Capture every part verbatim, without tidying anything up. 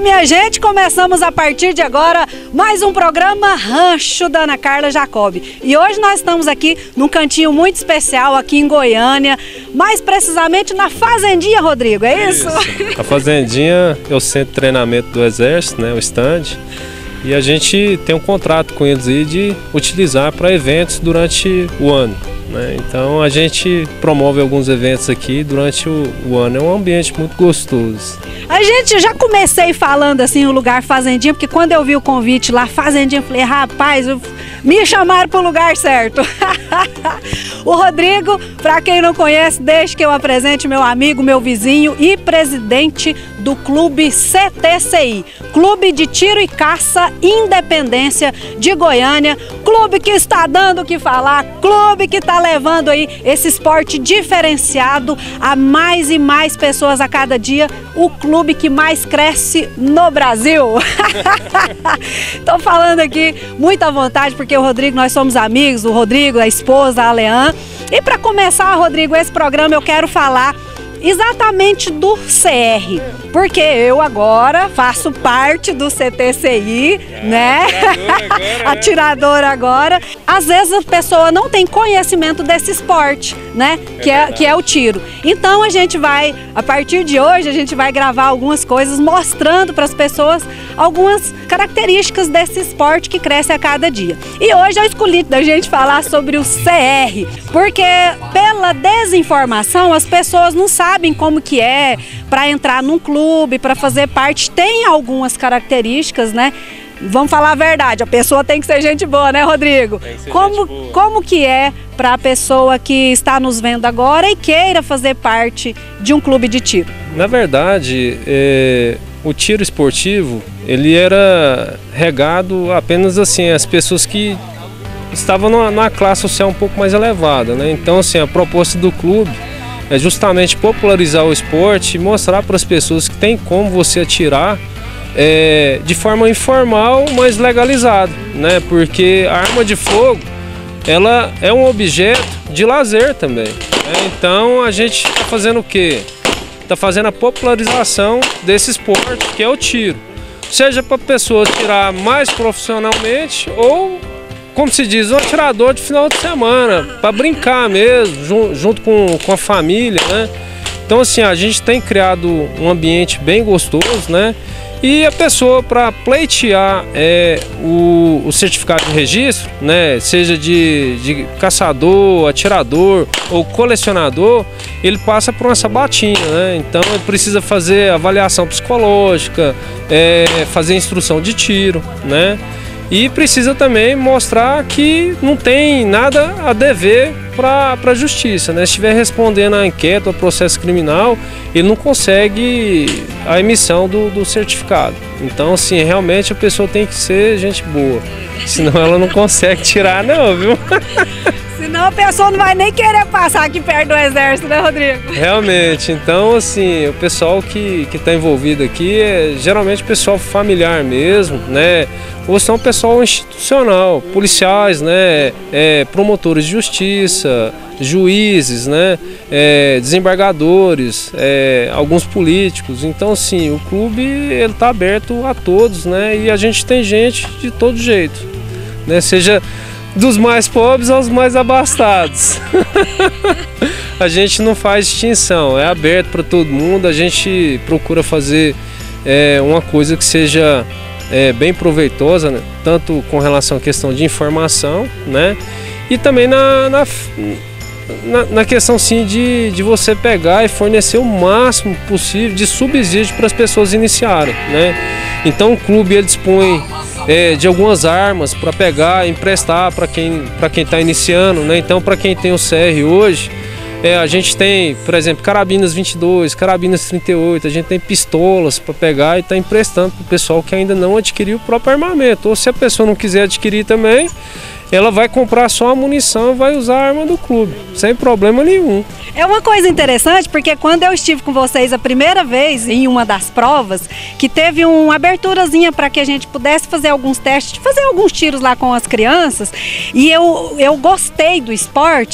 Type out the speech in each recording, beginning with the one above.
minha gente, começamos a partir de agora mais um programa Rancho da Ana Carla Jacob. E hoje nós estamos aqui num cantinho muito especial aqui em Goiânia, mais precisamente na Fazendinha, Rodrigo, é isso? isso. A Fazendinha é o centro de treinamento do Exército, né, o stand. E a gente tem um contrato com eles aí de utilizar para eventos durante o ano, né? Então a gente promove alguns eventos aqui durante o, o ano. É um ambiente muito gostoso. A gente já comecei falando assim o lugar Fazendinha, porque quando eu vi o convite lá, Fazendinha, eu falei, rapaz, eu, me chamaram para o lugar certo. O Rodrigo, para quem não conhece, deixe que eu apresente meu amigo, meu vizinho e presidente do Clube C T C I, Clube de Tiro e Caça Independência de Goiânia, clube que está dando o que falar, clube que está levando aí esse esporte diferenciado a mais e mais pessoas a cada dia, o clube que mais cresce no Brasil. Estou falando aqui muito à vontade, porque o Rodrigo, nós somos amigos, o Rodrigo, a esposa, a Leã. E para começar, Rodrigo, esse programa eu quero falar exatamente do C R, porque eu agora faço parte do C T C I, ah, né? Atiradora agora. Às vezes a pessoa não tem conhecimento desse esporte, né? É que, é, que é o tiro. Então a gente vai, a partir de hoje, a gente vai gravar algumas coisas mostrando para as pessoas algumas características desse esporte que cresce a cada dia. E hoje eu escolhi da gente falar sobre o C R, porque pela desinformação as pessoas não sabem como que é para entrar num clube, para fazer parte. Tem algumas características, né? Vamos falar a verdade, a pessoa tem que ser gente boa, né, Rodrigo? Tem que ser como, gente boa. Como que é para a pessoa que está nos vendo agora e queira fazer parte de um clube de tiro? Na verdade, é, o tiro esportivo, ele era regado apenas assim, as pessoas que estavam numa, numa classe social um pouco mais elevada, né? Então, assim, a proposta do clube é justamente popularizar o esporte e mostrar para as pessoas que tem como você atirar é, de forma informal, mas legalizada, né? Porque a arma de fogo, ela é um objeto de lazer também, né? Então a gente está fazendo o quê? Está fazendo a popularização desse esporte, que é o tiro. Seja para a pessoa atirar mais profissionalmente ou, como se diz, um atirador de final de semana, para brincar mesmo, junto com, com a família, né? Então, assim, a gente tem criado um ambiente bem gostoso, né? E a pessoa, para pleitear é, o, o certificado de registro, né? Seja de, de caçador, atirador ou colecionador, ele passa por uma sabatina, né? Então, ele precisa fazer avaliação psicológica, é, fazer instrução de tiro, né? E precisa também mostrar que não tem nada a dever para a justiça, né? Se estiver respondendo a enquete ou processo criminal, ele não consegue a emissão do, do certificado. Então, assim, realmente a pessoa tem que ser gente boa, senão ela não consegue tirar não, viu? Senão a pessoa não vai nem querer passar aqui perto do exército, né, Rodrigo? Realmente, então assim, o pessoal que está envolvido aqui é geralmente pessoal familiar mesmo, né? Ou são pessoal institucional, policiais, né? É, promotores de justiça, juízes, né? É, desembargadores, é, alguns políticos. Então, sim, o clube ele está aberto a todos, né? E a gente tem gente de todo jeito, né? Seja dos mais pobres aos mais abastados. A gente não faz distinção, é aberto para todo mundo. A gente procura fazer é, uma coisa que seja é, bem proveitosa, né? Tanto com relação à questão de informação, né? E também na, na, na, na questão sim, de, de você pegar e fornecer o máximo possível de subsídio para as pessoas iniciarem, né? Então o clube ele dispõe É, de algumas armas para pegar e emprestar para quem para quem está iniciando, né? Então, para quem tem o C R hoje, é, a gente tem, por exemplo, carabinas vinte e dois, carabinas trinta e oito, a gente tem pistolas para pegar e está emprestando para o pessoal que ainda não adquiriu o próprio armamento. Ou se a pessoa não quiser adquirir também, ela vai comprar só a munição e vai usar a arma do clube, sem problema nenhum. É uma coisa interessante, porque quando eu estive com vocês a primeira vez em uma das provas, que teve uma aberturazinha para que a gente pudesse fazer alguns testes, fazer alguns tiros lá com as crianças, e eu, eu gostei do esporte,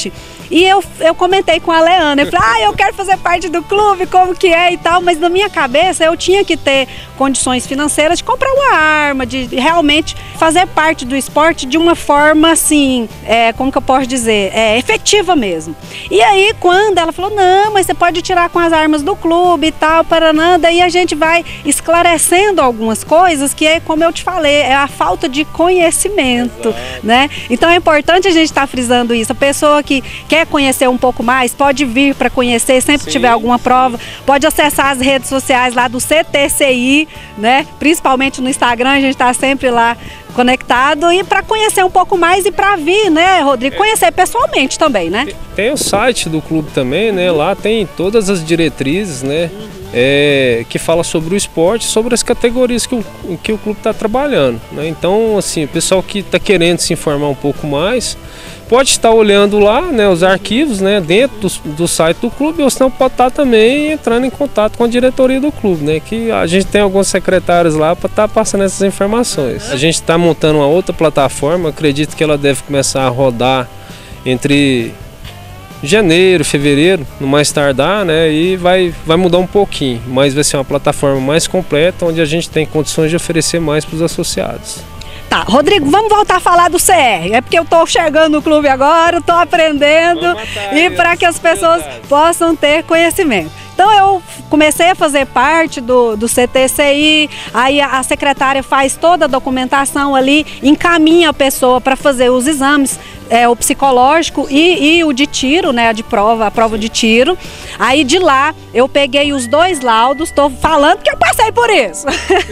E eu, eu comentei com a Leana, eu falei, ah, eu quero fazer parte do clube, como que é e tal, mas na minha cabeça eu tinha que ter condições financeiras de comprar uma arma, de realmente fazer parte do esporte de uma forma assim, é, como que eu posso dizer, é, efetiva mesmo. E aí quando ela falou, não, mas você pode tirar com as armas do clube e tal, paranã, daí a gente vai esclarecendo algumas coisas que é, como eu te falei, é a falta de conhecimento, exato, né? Então é importante a gente estar tá frisando isso. A pessoa que quer conhecer um pouco mais, pode vir para conhecer, sempre que tiver alguma prova, pode acessar as redes sociais lá do C T C I, né? Principalmente no Instagram, a gente está sempre lá conectado e para conhecer um pouco mais e para vir, né, Rodrigo, conhecer pessoalmente também, né? Tem o site do clube também, né? Lá tem todas as diretrizes, né? É, que fala sobre o esporte, sobre as categorias que o, que o clube está trabalhando, né? Então, assim, o pessoal que está querendo se informar um pouco mais pode estar olhando lá, né, os arquivos, né, dentro do, do site do clube, ou senão pode estar também entrando em contato com a diretoria do clube, né, que a gente tem alguns secretários lá para estar passando essas informações. A gente está montando uma outra plataforma, acredito que ela deve começar a rodar entre janeiro, fevereiro, no mais tardar, né, e vai, vai mudar um pouquinho, mas vai ser uma plataforma mais completa, onde a gente tem condições de oferecer mais para os associados. Tá, Rodrigo, vamos voltar a falar do C R. É porque eu estou chegando no clube agora, estou aprendendo e para que as pessoas possam ter conhecimento. Então eu comecei a fazer parte do, do C T C I, aí a, a secretária faz toda a documentação ali, encaminha a pessoa para fazer os exames, é, o psicológico e, e o de tiro, né, a de prova, a prova de tiro. Aí de lá eu peguei os dois laudos, estou falando que eu passei por isso.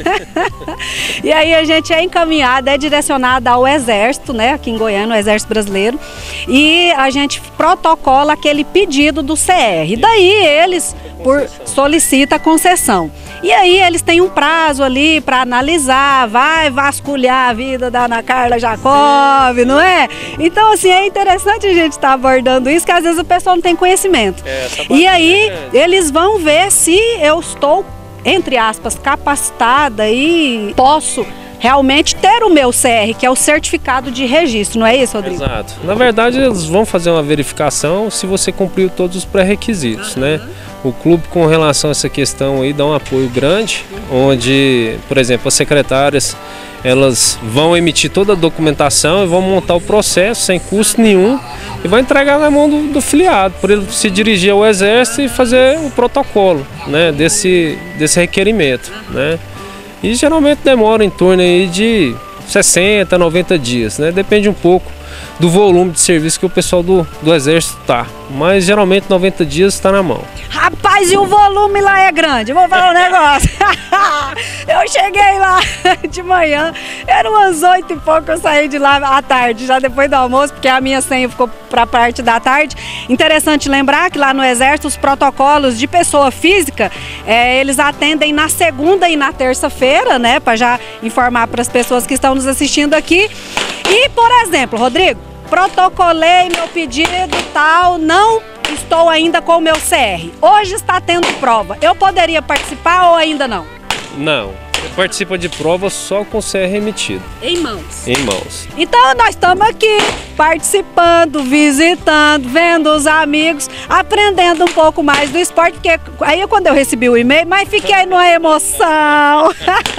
E aí a gente é encaminhada, é direcionada ao Exército, né, aqui em Goiânia, o Exército Brasileiro, e a gente protocola aquele pedido do C R. Daí eles por solicita a concessão. E aí eles têm um prazo ali para analisar, vai vasculhar a vida da Ana Carla Jacob, não é? Então, assim, é interessante a gente estar tá abordando isso, que às vezes o pessoal não tem conhecimento. É, e aí eles vão ver se eu estou, entre aspas, capacitada e posso realmente ter o meu C R, que é o certificado de registro, não é isso, Rodrigo? Exato. Na verdade, eles vão fazer uma verificação se você cumpriu todos os pré-requisitos, uhum, né? O clube, com relação a essa questão aí, dá um apoio grande, onde, por exemplo, as secretárias, elas vão emitir toda a documentação e vão montar o processo sem custo nenhum e vai entregar na mão do, do filiado, por ele se dirigir ao Exército e fazer o protocolo, né, desse, desse requerimento, né? E geralmente demora em torno aí de sessenta, noventa dias, né? Depende um pouco do volume de serviço que o pessoal do, do Exército tá, mas geralmente noventa dias está na mão. Rapaz, e o volume lá é grande, eu vou falar um negócio. Eu cheguei lá de manhã, eram umas oito e pouco, eu saí de lá à tarde, já depois do almoço, porque a minha senha ficou para a parte da tarde. Interessante lembrar que lá no Exército os protocolos de pessoa física, é, eles atendem na segunda e na terça-feira, né, para já informar para as pessoas que estão nos assistindo aqui. E, por exemplo, Rodrigo, protocolei meu pedido e tal, não estou ainda com o meu C R. Hoje está tendo prova. Eu poderia participar ou ainda não? Não. Você participa de prova só com o C R emitido. Em mãos? Em mãos. Então nós estamos aqui participando, visitando, vendo os amigos, aprendendo um pouco mais do esporte, porque aí quando eu recebi o e-mail, mas fiquei numa emoção.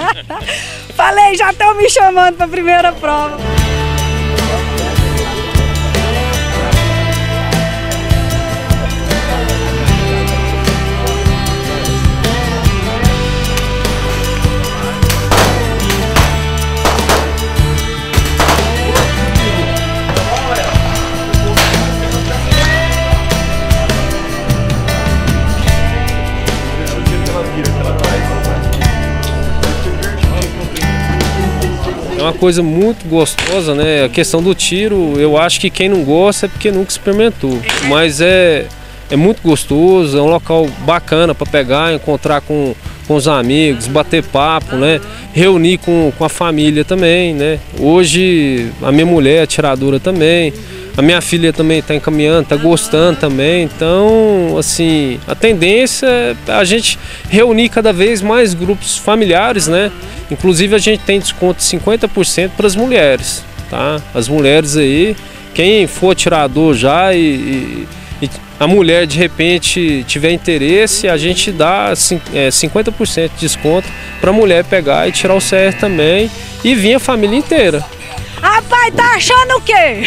Falei, já estão me chamando para a primeira prova. É uma coisa muito gostosa, né? A questão do tiro, eu acho que quem não gosta é porque nunca experimentou. Mas é, é muito gostoso, é um local bacana para pegar, encontrar com, com os amigos, bater papo, né? Reunir com, com a família também, né? Hoje a minha mulher é atiradora também, a minha filha também está encaminhando, está gostando também. Então, assim, a tendência é a gente reunir cada vez mais grupos familiares, né? Inclusive a gente tem desconto de cinquenta por cento para as mulheres, tá? As mulheres aí, quem for atirador já e, e, e a mulher de repente tiver interesse, a gente dá cinquenta por cento de desconto para a mulher pegar e tirar o C R também e vir a família inteira. Rapaz, tá achando o quê?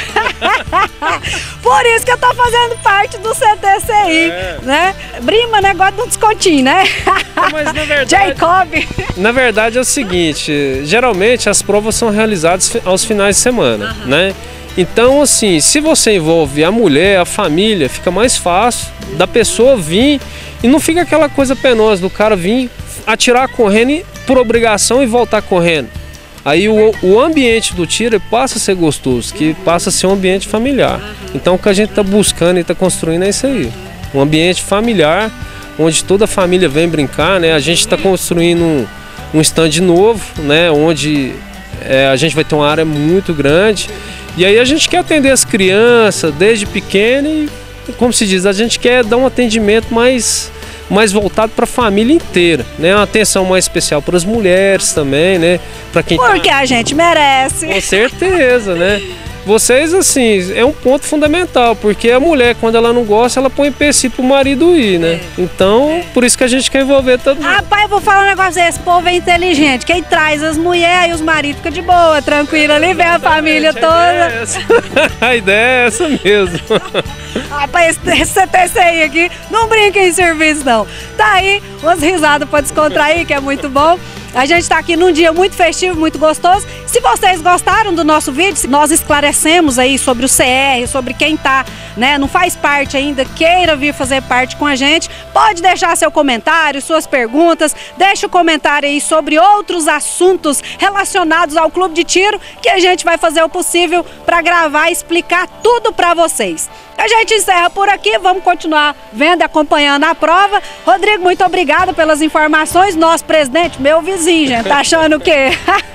Por isso que eu tô fazendo parte do C T C I, é. né? Brima, negócio do descontinho, né? Mas na verdade, Jacob. Na verdade é o seguinte, geralmente as provas são realizadas aos finais de semana, uhum. né? Então, assim, se você envolve a mulher, a família, fica mais fácil da pessoa vir e não fica aquela coisa penosa do cara vir atirar correndo por obrigação e voltar correndo. Aí o, o ambiente do tiro passa a ser gostoso, que passa a ser um ambiente familiar. Então o que a gente está buscando e está construindo é isso aí. Um ambiente familiar, onde toda a família vem brincar, né? A gente está construindo um, um stand novo, né? Onde é, a gente vai ter uma área muito grande. E aí a gente quer atender as crianças desde pequeno e, como se diz, a gente quer dar um atendimento mais... mais voltado para a família inteira, né? Uma atenção mais especial para as mulheres também, né? Para quem Porque tá... a gente merece. Com certeza, né? Vocês, assim, é um ponto fundamental, porque a mulher, quando ela não gosta, ela põe empecilho pro marido ir, né? Então, por isso que a gente quer envolver todo mundo. Rapaz, eu vou falar um negócio desse, esse povo é inteligente. Quem traz as mulheres e os maridos fica de boa, tranquilo, ali vem a família toda. A ideia é essa mesmo. Rapaz, esse C T C I aqui, não brinca em serviço não. Tá aí, umas risadas pra descontrair, que é muito bom. A gente está aqui num dia muito festivo, muito gostoso. Se vocês gostaram do nosso vídeo, nós esclarecemos aí sobre o C R, sobre quem tá, né, não faz parte ainda, queira vir fazer parte com a gente, pode deixar seu comentário, suas perguntas, deixa o comentário aí sobre outros assuntos relacionados ao Clube de Tiro, que a gente vai fazer o possível para gravar e explicar tudo para vocês. A gente encerra por aqui, vamos continuar vendo e acompanhando a prova. Rodrigo, muito obrigada pelas informações. Nosso presidente, meu vizinho, gente, tá achando o quê?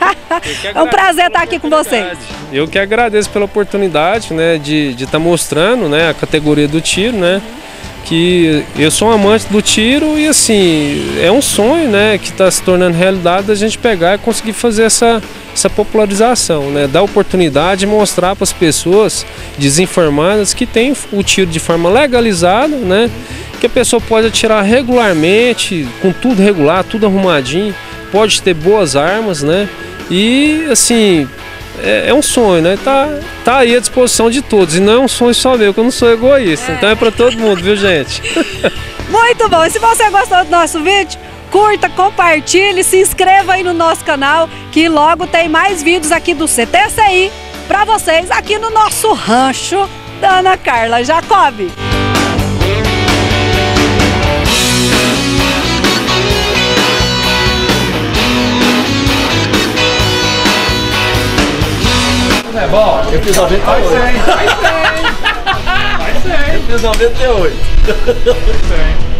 É um prazer estar aqui com vocês. Eu que agradeço pela oportunidade, né, de estar mostrando, né, a categoria do tiro, né, que eu sou um amante do tiro e, assim, é um sonho, né, que está se tornando realidade a gente pegar e conseguir fazer essa, essa popularização, né, dar oportunidade de mostrar para as pessoas desinformadas que tem o tiro de forma legalizada, né, que a pessoa pode atirar regularmente, com tudo regular, tudo arrumadinho, pode ter boas armas, né, e, assim, é, é um sonho, né, tá, tá aí à disposição de todos, e não é um sonho só meu, que eu não sou egoísta, é. Então é para todo mundo, viu, gente? Muito bom, e se você gostou do nosso vídeo, curta, compartilhe, se inscreva aí no nosso canal, que logo tem mais vídeos aqui do C T C I para vocês, aqui no nosso rancho da Ana Carla Jacob. É bom, eu fiz noventa e oito. Vai ser, vai ser. Eu fiz noventa e oito.